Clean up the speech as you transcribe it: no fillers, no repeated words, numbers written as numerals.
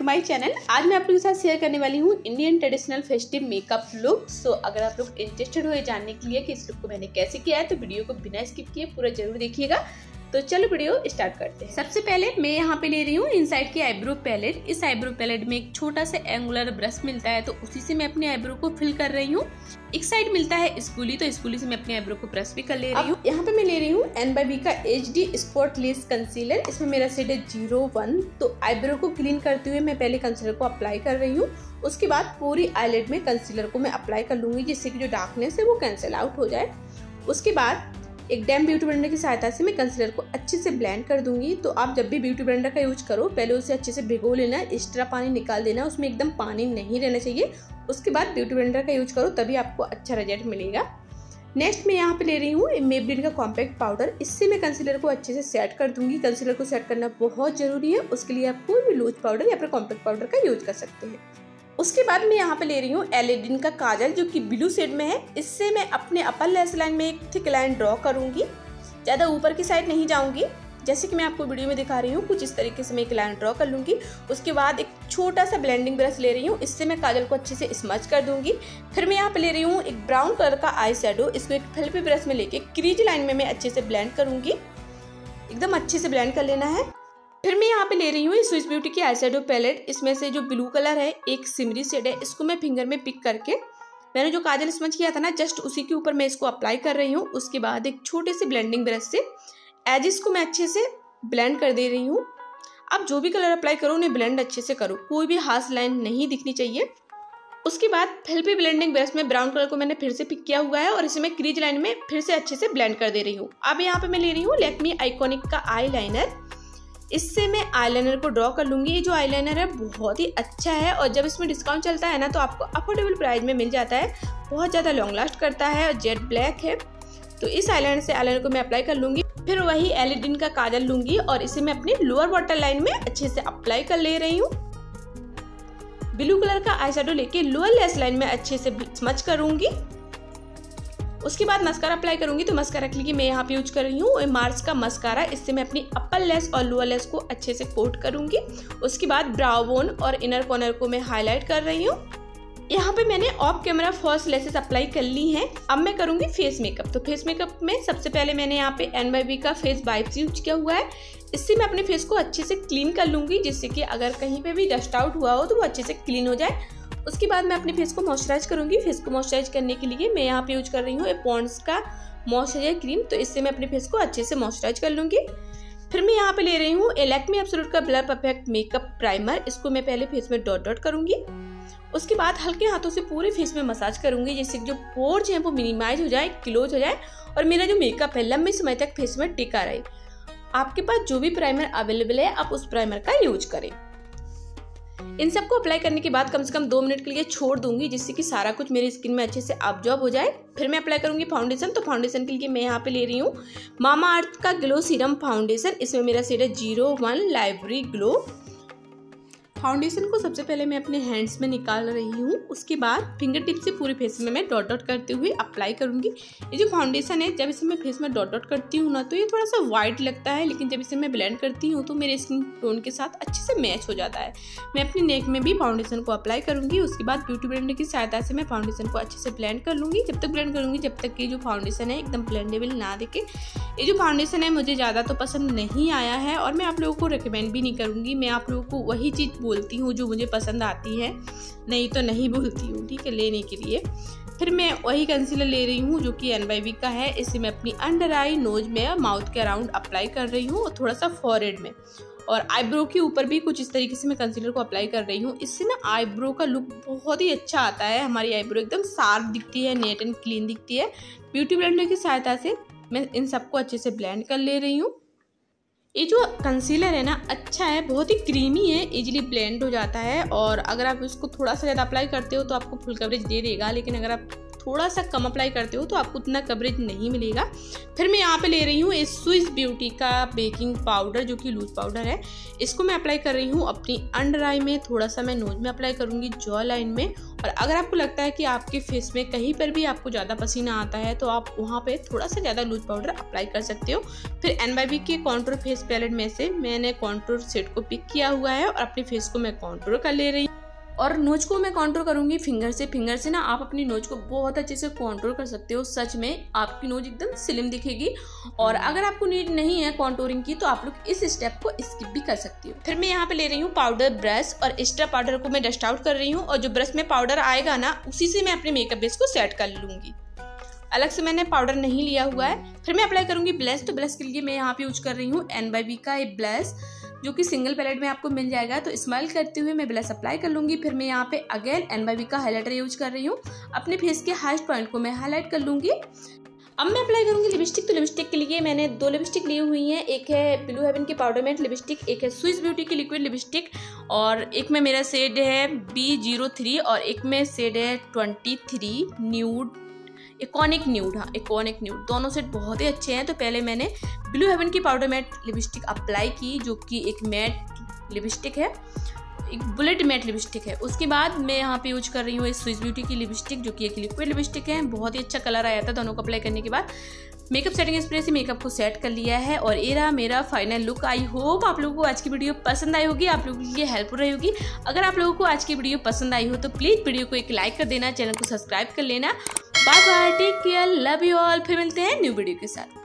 My channel. आज मैं आप लोगों के साथ शेयर करने वाली हूँ Indian traditional festive makeup look. So अगर आप लोग इंटरेस्टेड हो जानने के लिए कि इस लुक को मैंने कैसे किया है तो वीडियो को बिना स्किप किए पूरा जरूर देखिएगा। तो चलो वीडियो स्टार्ट करते हैं। सबसे पहले मैं यहाँ पे ले रही हूँ इनसाइड की आईब्रो पैलेट। इस आईब्रो पैलेट में एक छोटा सा एंगुलर ब्रश मिलता है तो उसी से मैं अपने आईब्रो को फिल कर रही हूँ। एक साइड मिलता है स्कूली, तो स्कूली से मैं अपने आईब्रो को ब्रश भी कर ले रही हूँ। यहाँ पे मैं ले रही हूँ N/B का HD स्पॉटलेस कंसीलर। इसमें मेरा शेड है 01। तो आईब्रो को क्लीन करते हुए मैं पहले कंसीलर को अप्लाई कर रही हूँ। उसके बाद पूरी आईलिड में कंसीलर को मैं अप्लाई कर लूंगी जिससे कि जो डार्कनेस है वो कैंसिल आउट हो जाए। उसके बाद एक डैम ब्यूटी ब्लेंडर की सहायता से मैं कंसीलर को अच्छे से ब्लेंड कर दूंगी। तो आप जब भी ब्यूटी ब्लेंडर का यूज करो पहले उसे अच्छे से भिगो लेना, एक्स्ट्रा पानी निकाल देना, उसमें एकदम पानी नहीं रहना चाहिए। उसके बाद ब्यूटी ब्लेंडर का यूज करो तभी आपको अच्छा रिजल्ट मिलेगा। नेक्स्ट मैं यहाँ पे ले रही हूँ मेबलिन का कॉम्पैक्ट पाउडर। इससे मैं कंसीलर को अच्छे से सेट कर दूंगी। कंसीलर को सेट करना बहुत जरूरी है, उसके लिए आप कोई भी लूज पाउडर या फिर कॉम्पैक्ट पाउडर का यूज कर सकते हैं। उसके बाद मैं यहाँ पे ले रही हूँ एलेडिन का काजल जो कि ब्लू शेड में है। इससे मैं अपने अपर लैश लाइन में एक थिक लाइन ड्रॉ करूंगी। ज़्यादा ऊपर की साइड नहीं जाऊंगी, जैसे कि मैं आपको वीडियो में दिखा रही हूँ। कुछ इस तरीके से मैं एक लाइन ड्रॉ कर लूंगी। उसके बाद एक छोटा सा ब्लेंडिंग ब्रश ले रही हूँ, इससे मैं काजल को अच्छे से स्मच कर दूंगी। फिर मैं यहाँ पे ले रही हूँ एक ब्राउन कलर का आई शेडो। इसको एक फेल्फी ब्रश में लेके क्रीज लाइन में मैं अच्छे से ब्लेंड करूंगी। एकदम अच्छे से ब्लेंड कर लेना है। फिर मैं यहाँ पे ले रही हूँ स्विस ब्यूटी की आई शेडो पैलेट। इसमें से जो ब्लू कलर है एक सिमरी शेड है, इसको मैं फिंगर में पिक करके मैंने जो काजल स्मच किया था ना जस्ट उसी के ऊपर मैं इसको अप्लाई कर रही हूँ। उसके बाद एक छोटे से ब्लेंडिंग ब्रश से एजेस को मैं अच्छे से ब्लेंड कर दे रही हूँ। आप जो भी कलर अप्लाई करो उन्हें ब्लेंड अच्छे से करो, कोई भी हार्श लाइन नहीं दिखनी चाहिए। उसके बाद फेल्फी ब्लेंडिंग ब्रश में ब्राउन कलर को मैंने फिर से पिक किया हुआ है और इसे मैं क्रीज लाइन में फिर से अच्छे से ब्लेंड कर दे रही हूँ। अब यहाँ पे मैं ले रही हूँ लैक्मे आइकॉनिक का आई लाइनर। इससे मैं आईलाइनर को ड्रॉ कर लूंगी। ये जो आईलाइनर है बहुत ही अच्छा है और जब इसमें डिस्काउंट चलता है ना तो आपको अफोर्डेबल प्राइस में मिल जाता है। बहुत ज़्यादा लॉन्ग लास्ट करता है और जेट ब्लैक है। तो इस आईलाइनर से आईलाइनर को मैं अप्लाई कर लूंगी। फिर वही एलेडिन का काजल लूंगी और इसे मैं अपनी लोअर वाटर लाइन में अच्छे से अप्लाई कर ले रही हूँ। ब्लू कलर का आई शेडो लेके लोअर लैश लाइन में अच्छे से स्मच करूंगी। उसके बाद मस्कारा अप्लाई करूंगी। तो मस्कारा के लिए मैं यहाँ पे यूज कर रही हूँ मार्स का मस्कारा। इससे मैं अपनी अपर लैश और लोअर लैश को अच्छे से कोट करूंगी। उसके बाद ब्राउ बोन और इनर कॉर्नर को मैं हाईलाइट कर रही हूँ। यहाँ पे मैंने off camera false lashes apply कर ली हैं। अब मैं करूंगी फेस मेकअप। तो फेस मेकअप में सबसे पहले मैंने यहाँ पे N/B का फेस वाइप्स यूज किया हुआ है। इससे मैं अपने फेस को अच्छे से क्लीन कर लूंगी जिससे कि अगर कहीं पे भी डस्ट आउट हुआ हो तो वो अच्छे से क्लीन हो जाए। उसके बाद मैं अपने फेस को मॉइस्चराइज करूंगी। फेस को मॉइस्चराइज करने के लिए मैं यहाँ पे यूज कर रही हूँ पॉन्ड्स का मॉइस्चराइजर क्रीम। तो इससे मैं अपने फेस को अच्छे से मॉइस्चराइज कर लूंगी। फिर मैं यहाँ पे ले रही हूँ लैक्मे एब्सोल्यूट का ब्लर परफेक्ट मेकअप प्राइमर। इसको मैं पहले फेस में डॉट डॉट करूंगी। उसके बाद हल्के हाथों से पूरे फेस में मसाज करूंगी जिससे जो पोर्स हैं वो मिनिमाइज हो जाए, क्लोज हो जाए और मेरा जो मेकअप है लंबे समय तक फेस में टिका रहे। आपके पास जो भी प्राइमर अवेलेबल है आप उस प्राइमर का यूज करें। इन सबको अप्लाई करने के बाद कम से कम 2 मिनट के लिए छोड़ दूंगी जिससे कि सारा कुछ मेरी स्किन में अच्छे से अब्जॉर्ब हो जाए। फिर मैं अप्लाई करूंगी फाउंडेशन। तो फाउंडेशन के लिए मैं यहाँ पे ले रही हूँ मामा अर्थ का ग्लो सीरम फाउंडेशन। इसमें मेरा शेड है 01 लाइवरी ग्लो। फाउंडेशन को सबसे पहले मैं अपने हैंड्स में निकाल रही हूँ। उसके बाद फिंगर टिप से पूरे फेस में मैं डॉट डॉट करते हुए अप्लाई करूँगी। ये जो फाउंडेशन है जब इसे मैं फेस में डॉट डॉट करती हूँ ना तो ये थोड़ा सा वाइट लगता है, लेकिन जब इसे मैं ब्लेंड करती हूँ तो मेरे स्किन टोन के साथ अच्छे से मैच हो जाता है। मैं अपनी नेक में भी फाउंडेशन को अप्लाई करूँगी। उसके बाद ब्यूटी ब्लेंडर की सहायता से मैं फाउंडेशन को अच्छे से ब्लेंड कर लूँगी। जब तक ब्लेंड करूँगी जब तक कि जो फाउंडेशन है एकदम ब्लेंडेबल ना दिखे। ये जो फाउंडेशन है मुझे ज़्यादा तो पसंद नहीं आया है और मैं आप लोगों को रिकमेंड भी नहीं करूँगी। मैं आप लोगों को वही चीज़ बोलती हूँ जो मुझे पसंद आती है, नहीं तो नहीं बोलती हूँ, ठीक है, लेने के लिए। फिर मैं वही कंसीलर ले रही हूँ जो कि N/B का है। इसे मैं अपनी अंडर आई, नोज में और माउथ के अराउंड अप्लाई कर रही हूँ और थोड़ा सा फॉरहेड में और आईब्रो के ऊपर भी कुछ इस तरीके से मैं कंसीलर को अप्लाई कर रही हूँ। इससे ना आईब्रो का लुक बहुत ही अच्छा आता है। हमारी आईब्रो एकदम शार्प दिखती है, नीट एंड क्लीन दिखती है। ब्यूटी ब्लेंडर की सहायता से मैं इन सबको अच्छे से ब्लेंड कर ले रही हूँ। ये जो कंसीलर है ना अच्छा है, बहुत ही क्रीमी है, इजीली ब्लेंड हो जाता है और अगर आप इसको थोड़ा सा ज़्यादा अप्लाई करते हो तो आपको फुल कवरेज दे देगा। लेकिन अगर आप थोड़ा सा कम अप्लाई करते हो तो आपको उतना कवरेज नहीं मिलेगा। फिर मैं यहाँ पे ले रही हूँ इस स्विस ब्यूटी का बेकिंग पाउडर जो कि लूज पाउडर है। इसको मैं अप्लाई कर रही हूँ अपनी अंडर आई में, थोड़ा सा मैं नोज में अप्लाई करूँगी, जॉ लाइन में। और अगर आपको लगता है कि आपके फेस में कहीं पर भी आपको ज़्यादा पसीना आता है तो आप वहाँ पे थोड़ा सा ज़्यादा लूज पाउडर अप्लाई कर सकते हो। फिर NYB के कॉन्टूर फेस पैलेट में से मैंने कॉन्टूर सेट को पिक किया हुआ है और अपने फेस को मैं कॉन्टूर कर ले रही हूँ। और नोज को मैं कॉन्टूर करूंगी फिंगर से। फिंगर से ना आप अपनी नोज को बहुत अच्छे से कॉन्टूर कर सकते हो। सच में आपकी नोज एकदम स्लिम दिखेगी। और अगर आपको नीड नहीं है कॉन्टूरिंग की तो आप लोग इस स्टेप को स्किप भी कर सकते हो। फिर मैं यहाँ पे ले रही हूँ पाउडर ब्रश और एक्स्ट्रा पाउडर को मैं डस्ट आउट कर रही हूँ। और जो ब्रश में पाउडर आएगा ना उसी से मैं अपने मेकअप बेस को सेट कर लूंगी। अलग से मैंने पाउडर नहीं लिया हुआ है। फिर मैं अप्लाई करूंगी ब्लश। तो ब्लश के लिए मैं यहाँ पे यूज कर रही हूँ NYB का एक ब्लश जो कि सिंगल पैलेट में आपको मिल जाएगा। तो स्माइल करते हुए मैं ब्लश अप्लाई कर लूंगी। फिर मैं यहाँ पे अगेन NYB का हाइलाइटर यूज कर रही हूँ। अपने फेस के हाईएस्ट पॉइंट को मैं हाईलाइट कर लूंगी। अब मैं अप्लाई करूंगी लिपस्टिक। तो लिपस्टिक के लिए मैंने 2 लिपस्टिक ली हुई हैं। एक है ब्लू हेवन की पाउडर मैट लिपस्टिक, एक है स्विस ब्यूटी की लिक्विड लिपस्टिक, और एक में मेरा शेड है B03 और एक में शेड है 23 न्यूड, इकोनिक न्यूड। हाँ, इकोनिक न्यूड। दोनों सेट बहुत ही अच्छे हैं। तो पहले मैंने ब्लू हेवन की पाउडर मैट लिपस्टिक अप्लाई की जो कि एक मैट लिपस्टिक है, एक बुलेट मैट लिपस्टिक है। उसके बाद मैं यहाँ पे यूज कर रही हूँ इस स्विस ब्यूटी की लिपस्टिक जो कि एक लिक्विड लिपस्टिक है। बहुत ही अच्छा कलर आया था दोनों को अप्लाई करने के बाद। मेकअप सेटिंग स्प्रे से मेकअप को सेट कर लिया है और ये रहा मेरा फाइनल लुक। आई होप आप लोगों को आज की वीडियो पसंद आई होगी, आप लोगों के लिए हेल्पफुल रही होगी। अगर आप लोगों को आज की वीडियो पसंद आई हो तो प्लीज़ वीडियो को एक लाइक कर देना, चैनल को सब्सक्राइब कर लेना। Bye bye, take care, love you all. फिर मिलते हैं न्यू वीडियो के साथ।